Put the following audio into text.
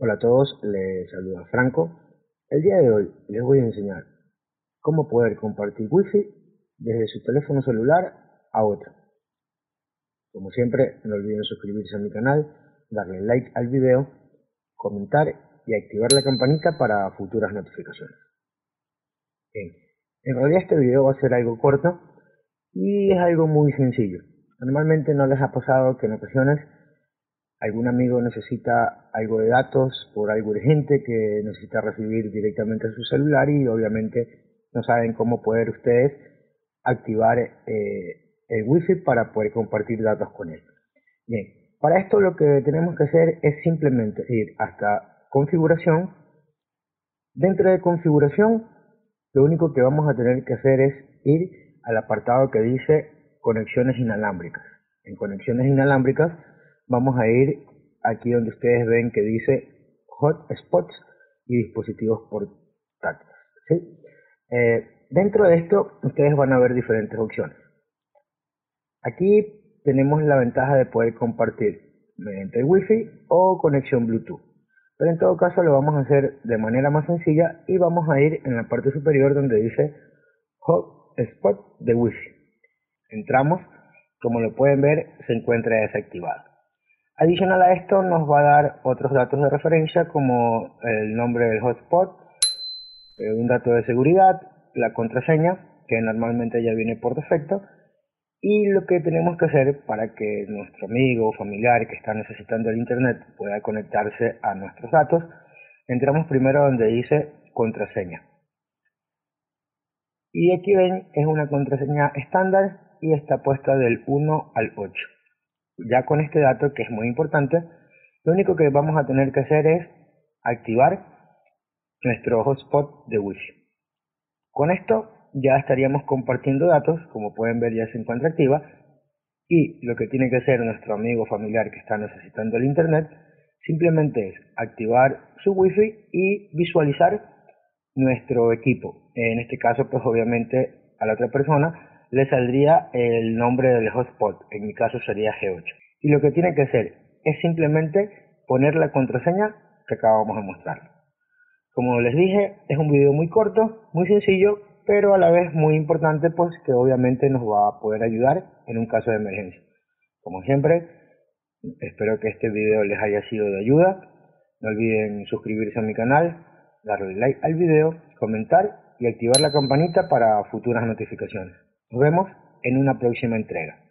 Hola a todos, les saluda Franco. El día de hoy les voy a enseñar cómo poder compartir Wi-Fi desde su teléfono celular a otro. Como siempre, no olviden suscribirse a mi canal, darle like al video, comentar y activar la campanita para futuras notificaciones. Bien, en realidad este video va a ser algo corto y es algo muy sencillo. Normalmente no les ha pasado que en ocasiones algún amigo necesita algo de datos por algo urgente que necesita recibir directamente a su celular y obviamente no saben cómo poder ustedes activar el Wi-Fi para poder compartir datos con él. Bien, para esto lo que tenemos que hacer es simplemente ir hasta configuración. Dentro de configuración, lo único que vamos a tener que hacer es ir al apartado que dice conexiones inalámbricas. En conexiones inalámbricas vamos a ir aquí donde ustedes ven que dice hotspots y dispositivos portátiles, ¿sí? Dentro de esto ustedes van a ver diferentes opciones. Aquí tenemos la ventaja de poder compartir mediante el Wi-Fi o conexión Bluetooth. Pero en todo caso lo vamos a hacer de manera más sencilla y vamos a ir en la parte superior donde dice hotspot de Wi-Fi. Entramos, como lo pueden ver, se encuentra desactivado. Adicional a esto nos va a dar otros datos de referencia como el nombre del hotspot, un dato de seguridad, la contraseña, que normalmente ya viene por defecto, y lo que tenemos que hacer para que nuestro amigo o familiar que está necesitando el internet pueda conectarse a nuestros datos. Entramos primero donde dice contraseña. Y aquí ven, es una contraseña estándar y está puesta del 1 al 8. Ya con este dato, que es muy importante, lo único que vamos a tener que hacer es activar nuestro hotspot de Wi-Fi. Con esto ya estaríamos compartiendo datos, como pueden ver ya se encuentra activa, y lo que tiene que hacer nuestro amigo familiar que está necesitando el internet simplemente es activar su Wi-Fi y visualizar nuestro equipo. En este caso, pues obviamente a la otra persona le saldría el nombre del hotspot, en mi caso sería G8. Y lo que tiene que hacer es simplemente poner la contraseña que acabamos de mostrar. Como les dije, es un video muy corto, muy sencillo, pero a la vez muy importante, pues que obviamente nos va a poder ayudar en un caso de emergencia. Como siempre, espero que este video les haya sido de ayuda. No olviden suscribirse a mi canal, darle like al video, comentar y activar la campanita para futuras notificaciones. Nos vemos en una próxima entrega.